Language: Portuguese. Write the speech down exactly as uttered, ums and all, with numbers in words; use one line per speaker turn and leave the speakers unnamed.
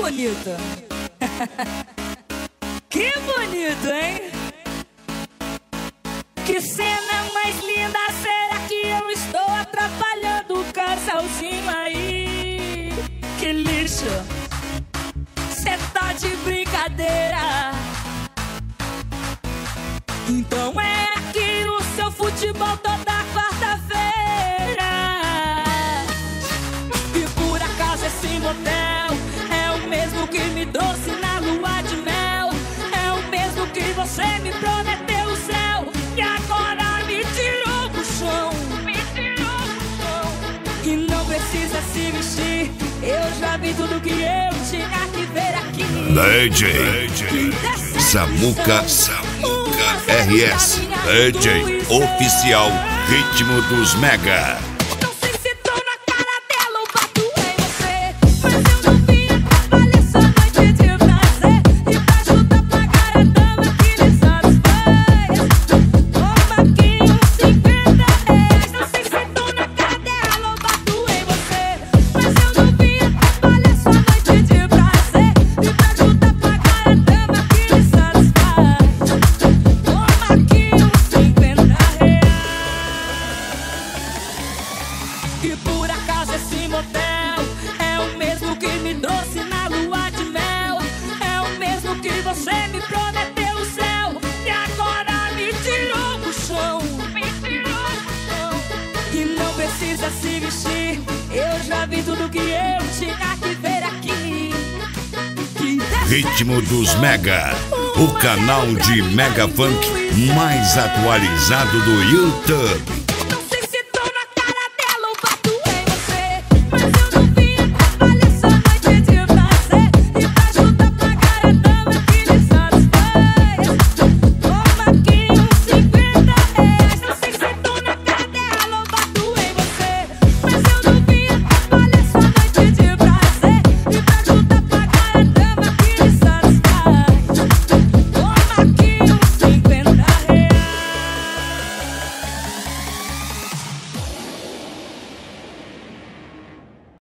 bonito. Que bonito, hein? Que cena mais linda, será que eu estou atrapalhando o casalzinho aí? Que lixo, cê tá de brincadeira. Então é aqui o seu futebol toda quarta-feira. E por acaso esse motel é o mesmo que me trouxe na lua de mel. É o mesmo que você me prometeu o céu e agora me tirou do chão. Me tirou do chão. E não precisa se vestir, eu já vi tudo que eu tinha que ver aqui.
D J Samuca, Samuca R S, D J oficial Ritmo dos Mega.
E por acaso esse motel é o mesmo que me trouxe na lua de mel. É o mesmo que você me prometeu o céu e agora me tirou do chão. Me tirou do chão. E não precisa se vestir, eu já vi tudo que eu tinha que ver aqui.
Ritmo dos Mega, o canal de Mega Funk mais atualizado do YouTube.